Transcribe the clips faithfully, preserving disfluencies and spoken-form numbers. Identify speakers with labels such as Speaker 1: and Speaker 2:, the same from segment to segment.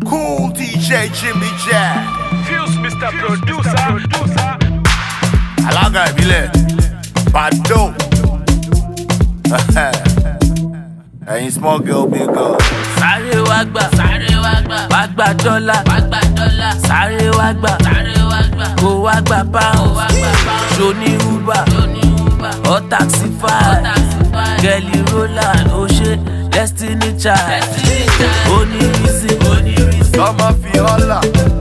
Speaker 1: Cool D J Jimmy Jack.
Speaker 2: Fuse Mister Producer.
Speaker 1: Alága ìbílẹ̀ Bado. Ẹ̀yin small girl big girl.
Speaker 3: Sáré wá gbà, sáré wá gbà, wá gbà dọ́là, wá gbà dọ́là, sáré wá gbà, sáré wá gbà, kó wá gbà pound, wá gbà pound, ṣoní Uber, ṣoní Uber, or Taxify, Kelly Roland, ó ṣe Destiny Child, Destiny Child, Onírìsí, Onírìsí,
Speaker 1: Ọmọ fi ọ̀la,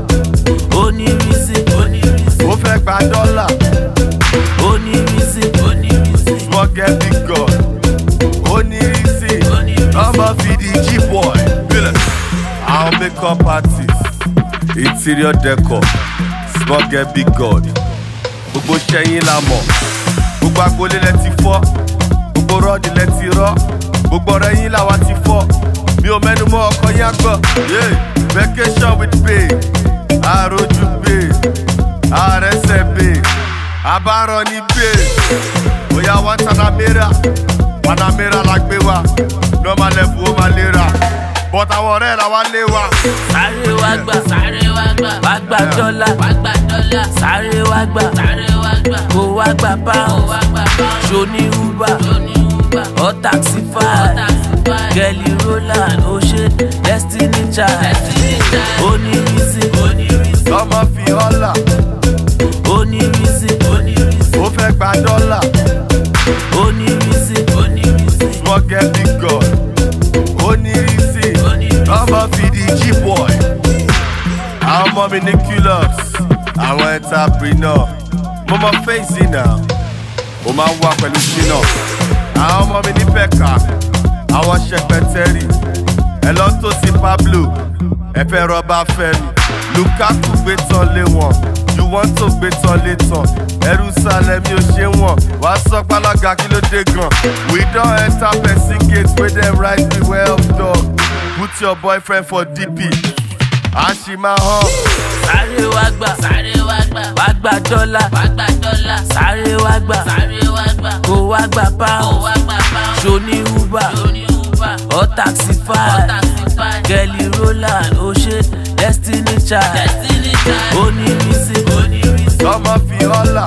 Speaker 3: Onírìsí, Onírìsí,
Speaker 1: ó fẹ́ gba dọ́là,
Speaker 3: Onírìsí, Onírìsí,
Speaker 1: small girl big girl. Onírìsí, ọmọ fi di G-boy. Àwọn makeup artist, interior decor, small girl big god. Gbogbo ṣẹ́yìn la mọ̀, gbogbo agboolé lẹ ti fọ́, gbogbo rọ́ọ̀dì lẹ ti rọ́, gbogbo ọ̀rẹ́ yín làwa ti fọ́. Mi ò mẹ́nu mọ́ ọkọ yín àgbọ̀. Vacation with bae, àròjù bae, àrẹsẹ̀ bae, àbárọ̀ ní bae. Bóyá wọ́n Panamera, Panamera la gbé wa, normal level ó máa lè ra, but àwọn ọ̀rẹ́ la wá lé wa.
Speaker 3: sáré wá gbà, sáré wá gbà, wá gbà dọ́là, wá gbà dọ́là, sáré wá gbà, sáré wá gbà, kó wá gbà pound, wá gbà pound, ṣoní Uber, ṣoní Uber, or Taxify, Kelly Roland, ó ṣe Destiny Child, Destiny Child, Onírìsí, Onírìsí,
Speaker 1: Ọmọ fi ọ̀la,
Speaker 3: Onírìsí, Onírìsí,
Speaker 1: ó fẹ́ gba dọ́là,
Speaker 3: Onírìsí, Onírìsí,
Speaker 1: small girl big god. Onírìsí, ọmọ fi di G-boy. Àwọn ọmọ mi ní Culux, àwọn entrepreneur. Mo mọ face náà, ó máa ń wá pẹ̀lú ṣínà. Àwọn ọmọ mi ní Pẹ̀ka, àwọn ṣẹpẹtẹ́rì. Ẹ lọ tó sí Pablo, ẹ fẹ́ rọ́bà Fẹ́mi. Lukaku gbé tán lé wọn, ju wọ́n tó gbé tán lé tán. Ẹrú sálẹ̀ mi ò ṣe wọ̀n, wàá sọ pálága kí ló dé gan. We don enter person gate wey dem write me well dog. Put your boyfriend for D P, a ṣì máa hàn.
Speaker 3: sáré wá gbà, sáré wá gbà, wá gbà dọ́là, wá gbà dọ́là, sáré wá gbà, sáré wá gbà, kó wá gbà pound, wá gbà pound, ṣoní Uber, ṣoní Uber, or Taxify, Kelly Roland, ó ṣe Destiny Child, Destiny Child, Onírìsí, Onírìsí,
Speaker 1: Ọmọ fi ọ̀la,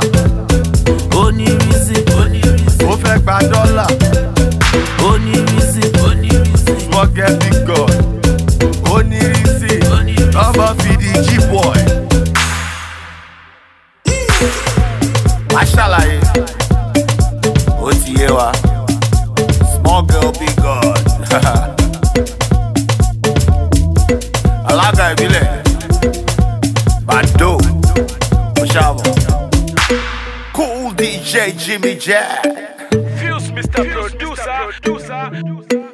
Speaker 3: Onírìsí, Onírìsí,
Speaker 1: ó fẹ́ gba dọ́là,
Speaker 3: Onírìsí, Onírìsí,
Speaker 1: small girl big god. Onírìsí, ọmọ fi di G-boy. Wá ṣàlàyé, ó ti yé wa, small girl big god. Alága ìbílẹ̀ Bado, ó ṣàbọ̀. Cool D J Jimmy Jack.
Speaker 2: Fuse Mister Producer.